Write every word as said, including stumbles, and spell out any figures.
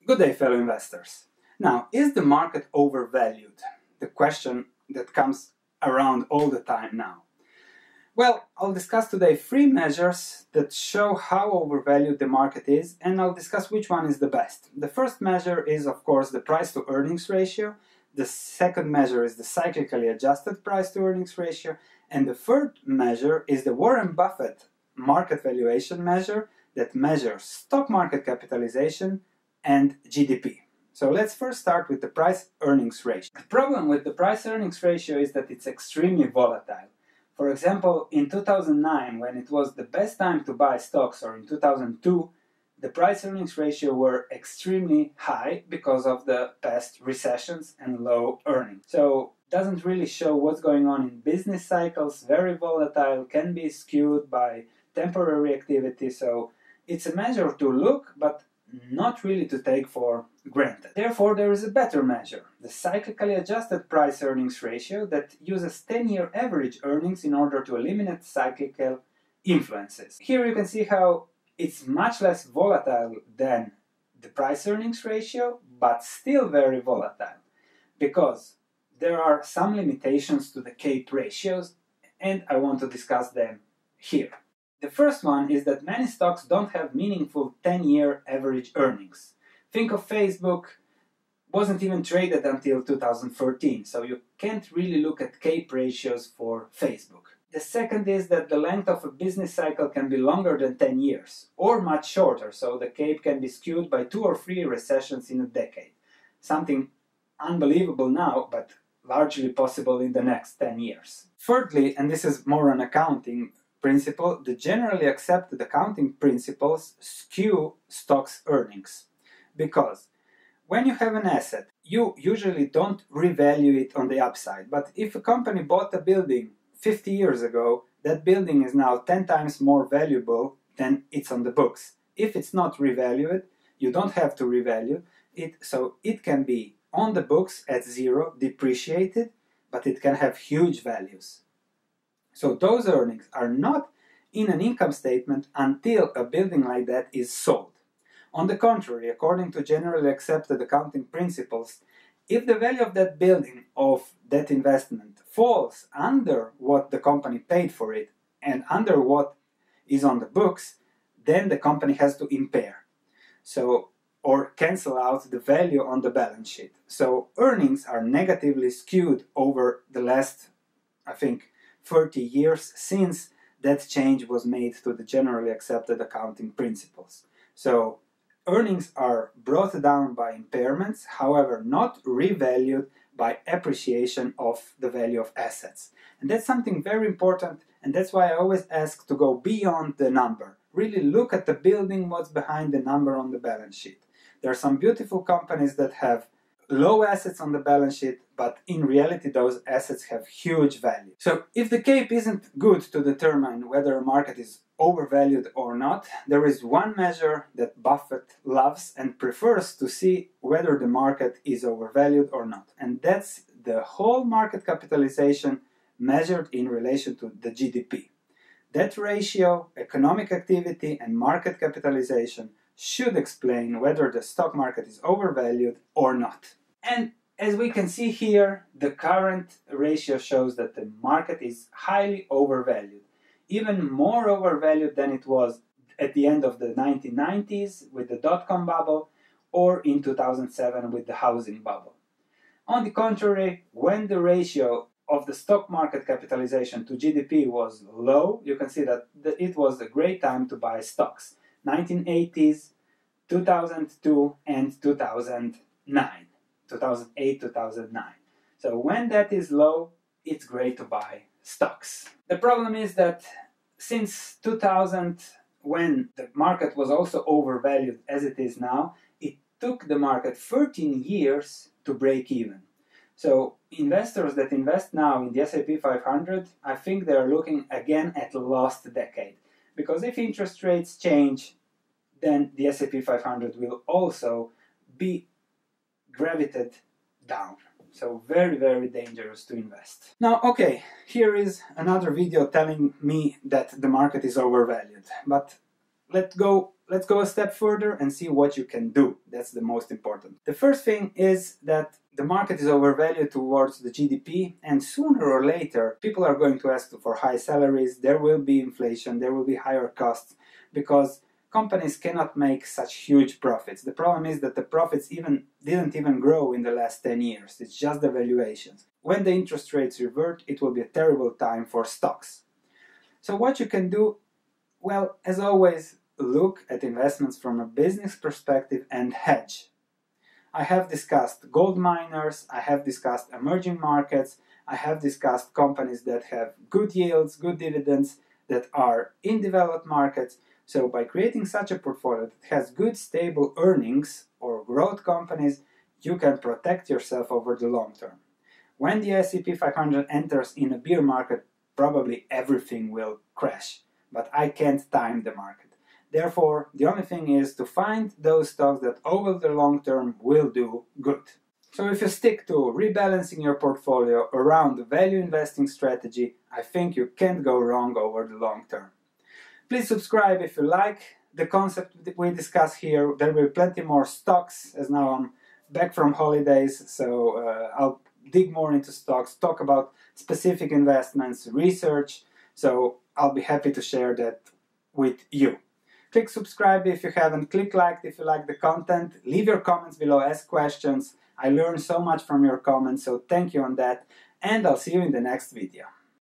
Good day, fellow investors. Now, is the market overvalued? The question that comes around all the time now. Well, I'll discuss today three measures that show how overvalued the market is, and I'll discuss which one is the best. The first measure is, of course, the price to earnings ratio. The second measure is the cyclically adjusted price to earnings ratio. And the third measure is the Warren Buffett market valuation measure that measures stock market capitalization and G D P. So let's first start with the price-earnings ratio. The problem with the price-earnings ratio is that it's extremely volatile. For example, in two thousand nine, when it was the best time to buy stocks, or in two thousand two, the price-earnings ratio were extremely high because of the past recessions and low earnings. So it doesn't really show what's going on in business cycles, very volatile, can be skewed by temporary activity. So it's a measure to look, but not really to take for granted. Therefore, there is a better measure, the cyclically adjusted price-earnings ratio, that uses ten-year average earnings in order to eliminate cyclical influences. Here you can see how it's much less volatile than the price-earnings ratio, but still very volatile, because there are some limitations to the CAPE ratios, and I want to discuss them here. The first one is that many stocks don't have meaningful ten-year average earnings. Think of Facebook, wasn't even traded until two thousand thirteen, so you can't really look at CAPE ratios for Facebook. The second is that the length of a business cycle can be longer than ten years, or much shorter, so the CAPE can be skewed by two or three recessions in a decade. Something unbelievable now, but largely possible in the next ten years. Thirdly, and this is more an accounting principle, the generally accepted accounting principles skew stocks' earnings. Because when you have an asset, you usually don't revalue it on the upside. But if a company bought a building fifty years ago, that building is now ten times more valuable than it's on the books. If it's not revalued, you don't have to revalue it, so it can be on the books at zero, depreciated, but it can have huge values. So those earnings are not in an income statement until a building like that is sold. On the contrary, according to generally accepted accounting principles, if the value of that building, of that investment, falls under what the company paid for it and under what is on the books, then the company has to impair, so or cancel out the value on the balance sheet. So earnings are negatively skewed over the last, I think, thirty years since that change was made to the generally accepted accounting principles. So earnings are brought down by impairments, however not revalued by appreciation of the value of assets. And that's something very important, and that's why I always ask to go beyond the number. Really look at the building, what's behind the number on the balance sheet. There are some beautiful companies that have low assets on the balance sheet, but in reality those assets have huge value. So if the CAPE isn't good to determine whether a market is overvalued or not, there is one measure that Buffett loves and prefers to see whether the market is overvalued or not. And that's the whole market capitalization measured in relation to the G D P. That ratio, economic activity and market capitalization, should explain whether the stock market is overvalued or not. And as we can see here, the current ratio shows that the market is highly overvalued, even more overvalued than it was at the end of the nineteen nineties with the dot-com bubble, or in two thousand seven with the housing bubble. On the contrary, when the ratio of the stock market capitalization to G D P was low, you can see that it was a great time to buy stocks. nineteen eighties, two thousand two, and two thousand nine. two thousand eight, two thousand nine. So when that is low, it's great to buy stocks. The problem is that since two thousand, when the market was also overvalued as it is now, it took the market thirteen years to break even. So investors that invest now in the S and P five hundred, I think they are looking again at the lost decade. Because if interest rates change, then the S and P five hundred will also be gravitated down. So very, very dangerous to invest. Now, okay, here is another video telling me that the market is overvalued. But let's go, let's go a step further and see what you can do. That's the most important. The first thing is that the market is overvalued towards the G D P, and sooner or later people are going to ask for high salaries, there will be inflation, there will be higher costs, because companies cannot make such huge profits. The problem is that the profits even didn't even grow in the last ten years. It's just the valuations. When the interest rates revert, it will be a terrible time for stocks. So what you can do? Well, as always, look at investments from a business perspective and hedge. I have discussed gold miners, I have discussed emerging markets, I have discussed companies that have good yields, good dividends, that are in developed markets. So by creating such a portfolio that has good stable earnings or growth companies, you can protect yourself over the long term. When the S and P five hundred enters in a bear market, probably everything will crash, but I can't time the market. Therefore, the only thing is to find those stocks that over the long term will do good. So if you stick to rebalancing your portfolio around the value investing strategy, I think you can't go wrong over the long term. Please subscribe if you like the concept that we discuss here. There will be plenty more stocks, as now I'm back from holidays, so uh, I'll dig more into stocks, talk about specific investments, research, so I'll be happy to share that with you. Click subscribe if you haven't, click like if you like the content, leave your comments below, ask questions. I learn so much from your comments, so thank you on that, and I'll see you in the next video.